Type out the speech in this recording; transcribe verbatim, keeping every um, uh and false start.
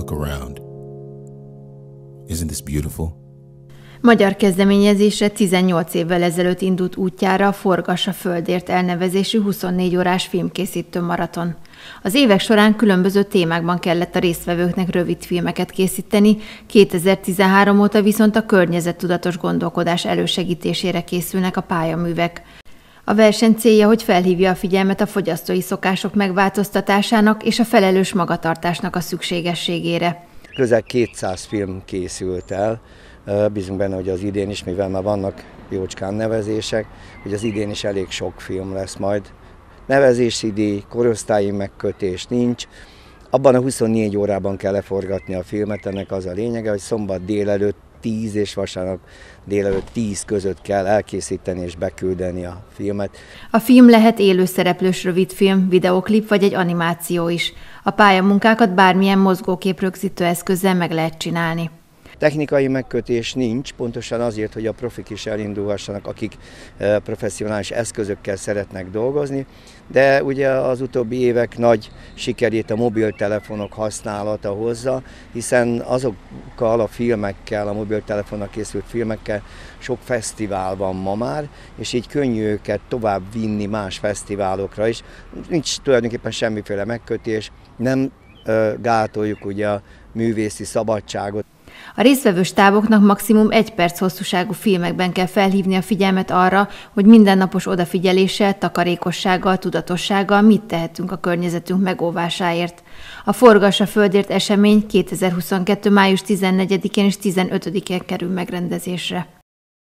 look around. Isn't this beautiful? Magyar kezdeményezésre tizennyolc évvel ezelőtt indult útjára a Forgass a Földért elnevezésű huszonnégy órás filmkészítő maraton. Az évek során különböző témákban kellett a résztvevőknek rövid filmeket készíteni, kétezer-tizenhárom óta viszont a környezettudatos gondolkodás elősegítésére készülnek a pályaművek. A verseny célja, hogy felhívja a figyelmet a fogyasztói szokások megváltoztatásának és a felelős magatartásnak a szükségességére. Közel kétszáz film készült el, bízunk benne, hogy az idén is, mivel már vannak jócskán nevezések, hogy az idén is elég sok film lesz majd. Nevezési díj, korosztályi megkötés nincs. Abban a huszonnégy órában kell leforgatni a filmet, ennek az a lényege, hogy szombat délelőtt tíz és vasárnap délelőtt tíz között kell elkészíteni és beküldeni a filmet. A film lehet élőszereplős rövidfilm, videóklip vagy egy animáció is. A pályamunkákat bármilyen mozgókép rögzítő eszközzel meg lehet csinálni. Technikai megkötés nincs, pontosan azért, hogy a profik is elindulhassanak, akik professzionális eszközökkel szeretnek dolgozni, de ugye az utóbbi évek nagy sikerét a mobiltelefonok használata hozza, hiszen azokkal a filmekkel, a mobiltelefonnal készült filmekkel sok fesztivál van ma már, és így könnyű őket tovább vinni más fesztiválokra is. Nincs tulajdonképpen semmiféle megkötés, nem gátoljuk ugye a művészi szabadságot. A résztvevő stáboknak maximum egy perc hosszúságú filmekben kell felhívni a figyelmet arra, hogy mindennapos odafigyeléssel, takarékossággal, tudatossággal mit tehetünk a környezetünk megóvásáért. A Forgass a Földért esemény kétezer-huszonkettő május tizennegyedikén és tizenötödikén kerül megrendezésre.